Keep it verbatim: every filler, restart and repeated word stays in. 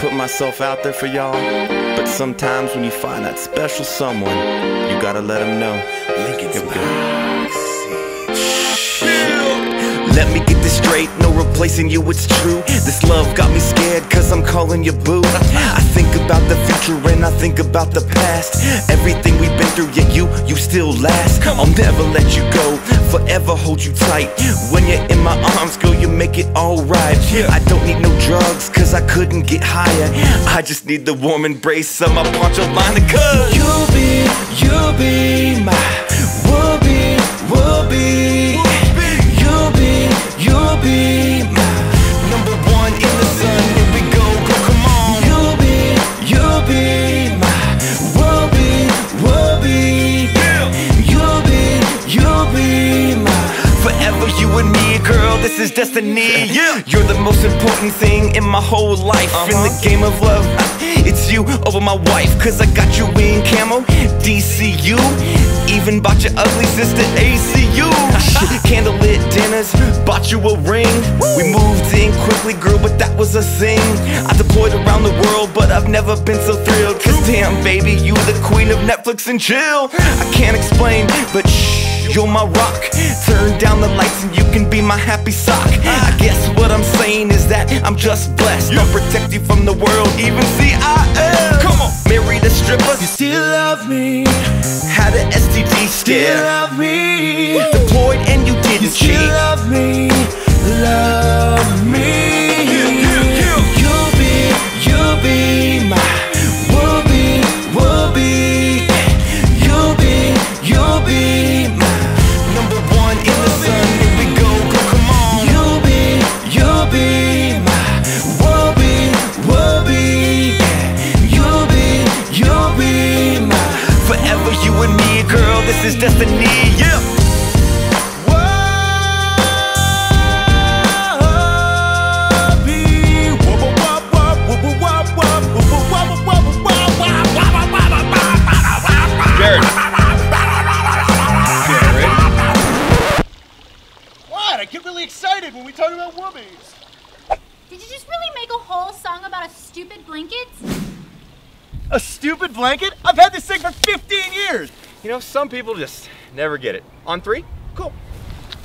put myself out there for y'all, but sometimes when you find that special someone, you gotta let them know. Lincoln's back. Let me get this straight, no replacing you, it's true. This love got me scared cause I'm calling you boo. I think about the future and I think about the past. Everything we've been through, yet you, you still last. I'll never let you go, forever hold you tight. When you're in my arms, girl, you make it alright. I don't need no drugs cause I couldn't get higher. I just need the warm embrace of my poncho liner. Cause you'll be, you'll be my, will be, will be. You'll be my number one in the sun. Here we go, go, come on. You'll be, you'll be my, will be, will be. You'll be, you'll be my, forever you and me, girl, this is destiny. Yeah. You're the most important thing in my whole life. Uh-huh. In the game of love, it's you over my wife. Cause I got you in camo, D C U. Even bought your ugly sister A C U. Candlelit dinners, bought you a ring. We moved in quickly, girl, but that was a thing. I deployed around the world, but I've never been so thrilled. Cause damn, baby, you the queen of Netflix and chill. I can't explain, but shh, you're my rock. Turn down the lights and you can be my happy sock. I guess what I'm saying is that I'm just blessed. I'll protect you from the world, even C I M. Come on, married a stripper. You still love me. Had an S T D scare. Still love me. Deployed and you didn't you cheat. Still love me, love me. Yeah, yeah, yeah. You'll be, you'll be my, will be, will be. You'll be, you'll be my number one in the sun. Here we go, go, come on. You'll be, you'll be my, will be, will be. You'll be, you'll be my, forever you and me, girl, this is destiny, yeah. Jared. Jared. What? I get really excited when we talk about whoopies. Did you just really make a whole song about a stupid blanket? A stupid blanket? I've had this thing for fifteen years. You know, some people just never get it. On three? Cool.